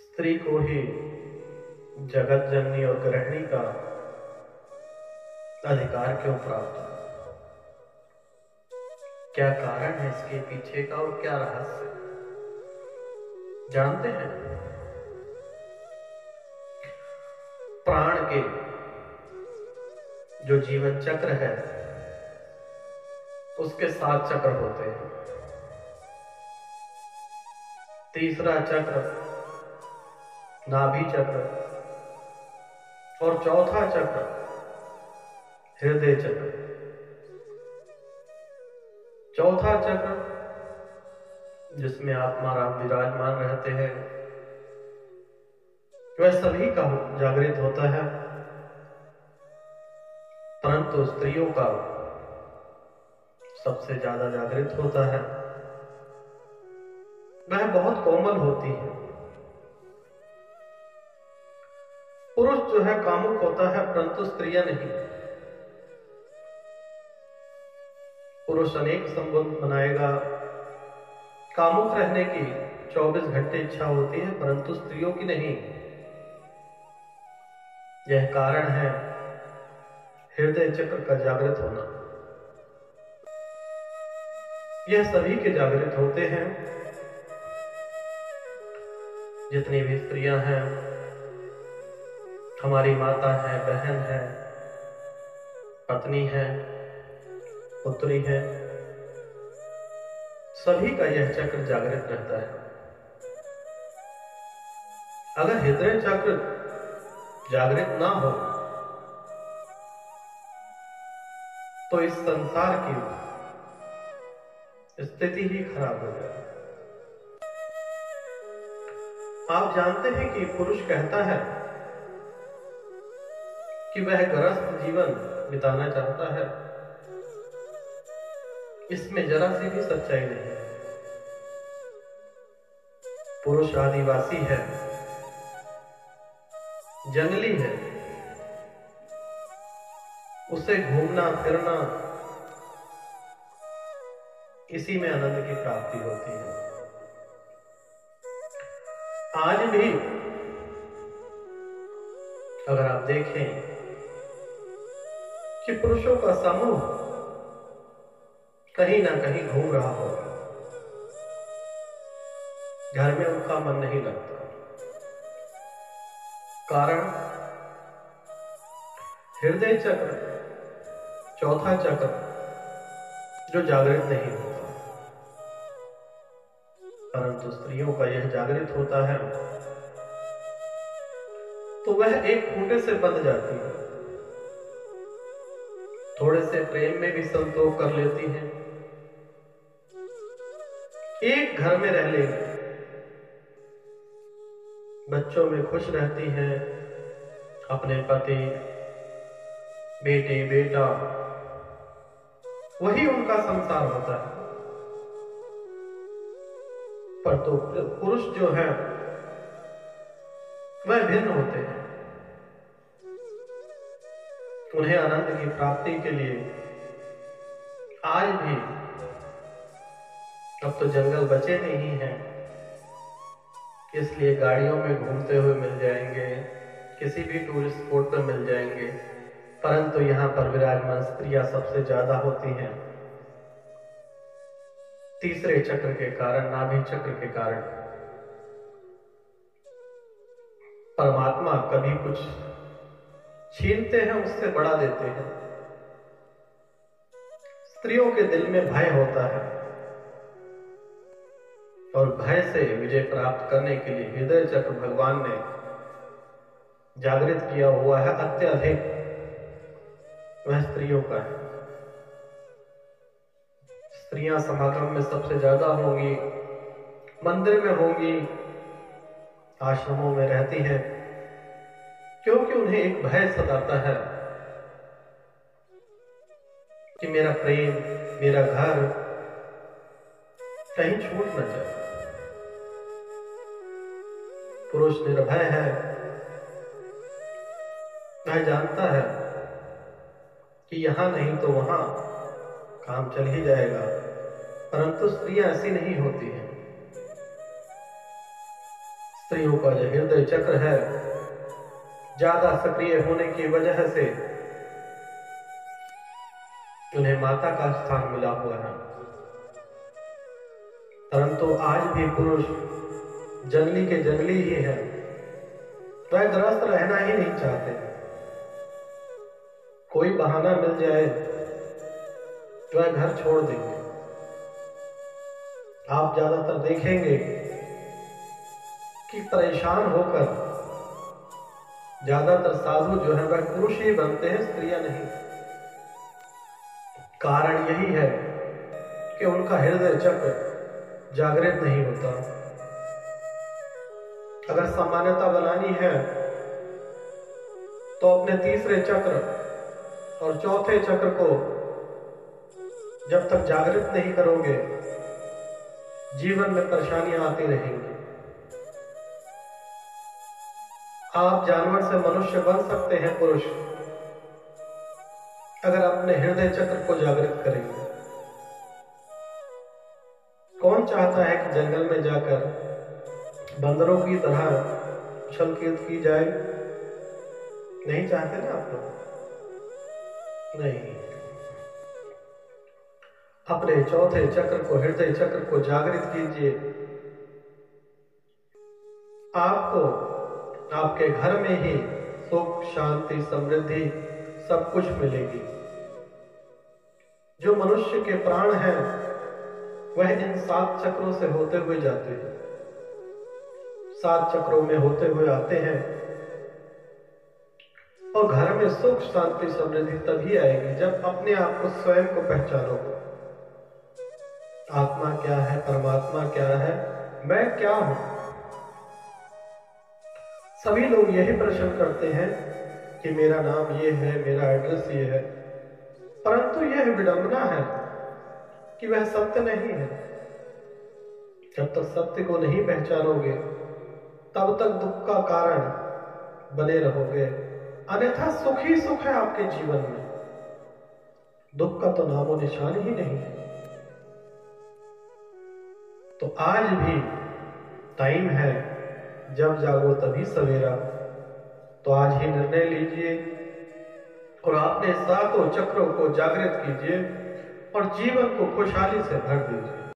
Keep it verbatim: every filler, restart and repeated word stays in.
स्त्री को ही जगत जननी और गृहिणी का अधिकार क्यों प्राप्त हुआ? क्या कारण है इसके पीछे का और क्या रहस्य जानते हैं? प्राण के जो जीवन चक्र है उसके सात चक्र होते हैं। तीसरा चक्र नाभि चक्र और चौथा चक्र हृदय चक्र। चौथा चक्र जिसमें आत्मा राम विराजमान रहते हैं वह सभी का जागृत होता है, परंतु स्त्रियों का सबसे ज्यादा जागृत होता है। वह बहुत कोमल होती है। पुरुष जो है कामुक होता है, परंतु स्त्रियां नहीं। पुरुष अनेक संबंध बनाएगा, कामुक रहने की चौबीस घंटे इच्छा होती है, परंतु स्त्रियों की नहीं। यह कारण है हृदय चक्र का जागृत होना। यह सभी के जागृत होते हैं। जितनी भी स्त्रियां हैं, हमारी माता है, बहन है, पत्नी है, पुत्री है, सभी का यह चक्र जागृत रहता है। अगर हृदय चक्र जागृत ना हो तो इस संसार की स्थिति ही खराब हो जाए। आप जानते हैं कि पुरुष कहता है कि वह गृहस्थ जीवन बिताना चाहता है, इसमें जरा सी भी सच्चाई नहीं है। पुरुष आदिवासी है, जंगली है, उसे घूमना फिरना इसी में आनंद की प्राप्ति होती है। आज भी अगर आप देखें कि पुरुषों का समूह कहीं ना कहीं घूम रहा होगा, घर में उनका मन नहीं लगता। कारण हृदय चक्र, चौथा चक्र जो जागृत नहीं होता, परंतु स्त्रियों का यह जागृत होता है तो वह एक खूंटे से बंध जाती है। थोड़े से प्रेम में भी संतोष कर लेती हैं, एक घर में रह लेंगी, बच्चों में खुश रहती हैं, अपने पति, बेटे, बेटा, वही उनका संसार होता है। पर तो पुरुष जो है वह भिन्न होते हैं। उन्हें आनंद की प्राप्ति के लिए आज भी, अब तो जंगल बचे नहीं हैं, इसलिए गाड़ियों में घूमते हुए मिल जाएंगे, किसी भी टूरिस्ट स्पॉट पर मिल जाएंगे, परंतु यहां पर विराजमान स्त्रियां सबसे ज्यादा होती हैं। तीसरे चक्र के कारण, नाभि चक्र के कारण। परमात्मा कभी कुछ छीनते हैं, उससे बढ़ा देते हैं। स्त्रियों के दिल में भय होता है और भय से विजय प्राप्त करने के लिए हृदय चक्र भगवान ने जागृत किया हुआ है। अत्यधिक वह स्त्रियों का है। स्त्रियां समागम में सबसे ज्यादा होंगी, मंदिर में होंगी, आश्रमों में रहती हैं, क्योंकि उन्हें एक भय सताता है कि मेरा प्रेम, मेरा घर कहीं छूट न जाए। पुरुष निर्भय है, वह जानता है कि यहां नहीं तो वहां काम चल ही जाएगा, परंतु स्त्रियां ऐसी नहीं होती हैं। स्त्रियों का जो हृदय चक्र है ज्यादा सक्रिय होने की वजह से उन्हें माता का स्थान मिला हुआ है, परंतु आज भी पुरुष जंगली के जंगली ही है। वह ग्रस्त रहना ही नहीं चाहते। कोई बहाना मिल जाए वह घर छोड़ देंगे। आप ज्यादातर देखेंगे कि परेशान होकर ज्यादातर साधु जो है वह पुरुष ही बनते हैं, स्त्रियां नहीं। कारण यही है कि उनका हृदय चक्र जागृत नहीं होता। अगर सामान्यता बनानी है तो अपने तीसरे चक्र और चौथे चक्र को जब तक जागृत नहीं करोगे जीवन में परेशानियां आती रहेंगी। आप जानवर से मनुष्य बन सकते हैं पुरुष, अगर अपने हृदय चक्र को जागृत करेंगे। कौन चाहता है कि जंगल में जाकर बंदरों की तरह उछल-कूद की जाए? नहीं चाहते ना आप लोग? नहीं। अपने चौथे चक्र को, हृदय चक्र को जागृत कीजिए। आपको आपके घर में ही सुख, शांति, समृद्धि सब कुछ मिलेगी। जो मनुष्य के प्राण हैं वह इन सात चक्रों से होते हुए जाते हैं, सात चक्रों में होते हुए आते हैं। और घर में सुख, शांति, समृद्धि तभी आएगी जब अपने आप को, स्वयं को पहचानोगे। आत्मा क्या है, परमात्मा क्या है, मैं क्या हूं। सभी लोग यही प्रश्न करते हैं कि मेरा नाम ये है, मेरा एड्रेस ये है, परंतु यह विडंबना है कि वह सत्य नहीं है। जब तक सत्य को नहीं पहचानोगे तब तक दुख का कारण बने रहोगे। अन्यथा सुख ही सुख है आपके जीवन में, दुख का तो नामो निशान ही नहीं है। तो आज भी टाइम है, जब जागो तभी सवेरा। तो आज ही निर्णय लीजिए और अपने सातों चक्रों को जागृत कीजिए और जीवन को खुशहाली से भर दीजिए।